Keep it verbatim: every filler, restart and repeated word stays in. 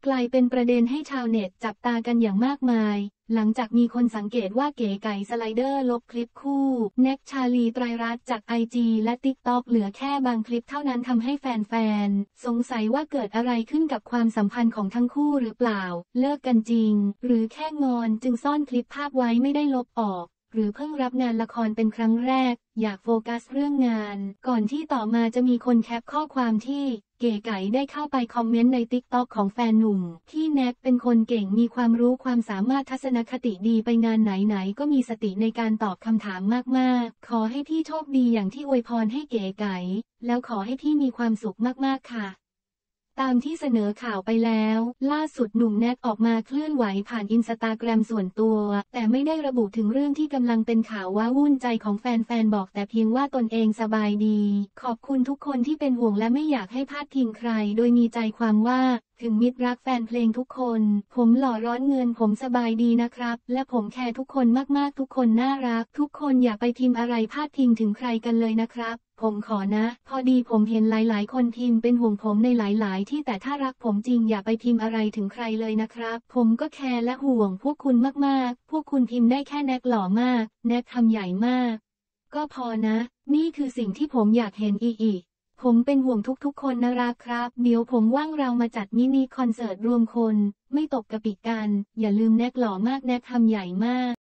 กลายเป็นประเด็นให้ชาวเน็ตจับตากันอย่างมากมายหลังจากมีคนสังเกตว่าเก๋ไก่สไลเดอร์ลบคลิปคู่แน็กชาลีไตรรัตน์จากไอจีและติ๊กต็อกเหลือแค่บางคลิปเท่านั้นทำให้แฟนๆสงสัยว่าเกิดอะไรขึ้นกับความสัมพันธ์ของทั้งคู่หรือเปล่าเลิกกันจริงหรือแค่งอนจึงซ่อนคลิปภาพไว้ไม่ได้ลบออกหรือเพิ่งรับงานละครเป็นครั้งแรกอยากโฟกัสเรื่องงานก่อนที่ต่อมาจะมีคนแคปข้อความที่เก๋ไก่ได้เข้าไปคอมเมนต์ในติ๊กต็อกของแฟนหนุ่มที่แน็กเป็นคนเก่งมีความรู้ความสามารถทัศนคติดีไปงานไหนๆก็มีสติในการตอบคำถามมากๆขอให้พี่โชคดีอย่างที่อวยพรให้เก๋ไก่แล้วขอให้พี่มีความสุขมากๆค่ะตามที่เสนอข่าวไปแล้วล่าสุดหนุ่มแน็กออกมาเคลื่อนไหวผ่านอินสตาแกรมส่วนตัวแต่ไม่ได้ระบุถึงเรื่องที่กำลังเป็นข่าวว้าวุ่นใจของแฟนๆบอกแต่เพียงว่าตนเองสบายดีขอบคุณทุกคนที่เป็นห่วงและไม่อยากให้พลาดพิงใครโดยมีใจความว่าถึงมิตรรักแฟนเพลงทุกคนผมหล่อร้อนเงินผมสบายดีนะครับและผมแคร์ทุกคนมากๆทุกคนน่ารักทุกคนอย่าไปพิมพ์อะไรพาดพิงถึงใครกันเลยนะครับผมขอนะพอดีผมเห็นหลายๆคนพิมพ์เป็นห่วงผมในหลายๆที่แต่ถ้ารักผมจริงอย่าไปพิมพ์อะไรถึงใครเลยนะครับผมก็แคร์และห่วงพวกคุณมากๆพวกคุณพิมพ์ได้แค่แน็กหล่อมากแน็กทำใหญ่มากก็พอนะนี่คือสิ่งที่ผมอยากเห็นอีกผมเป็นห่วงทุกๆคนนะรักครับเดี๋ยวผมว่างเรามาจัดมินิคอนเสิร์ตรวมคนไม่ตกกระปิกกันอย่าลืมแน็กหล่อมากแน็กทำใหญ่มาก